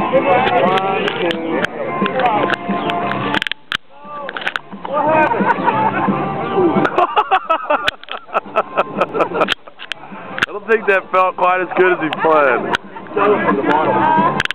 What happened? I don't think that felt quite as good as he planned.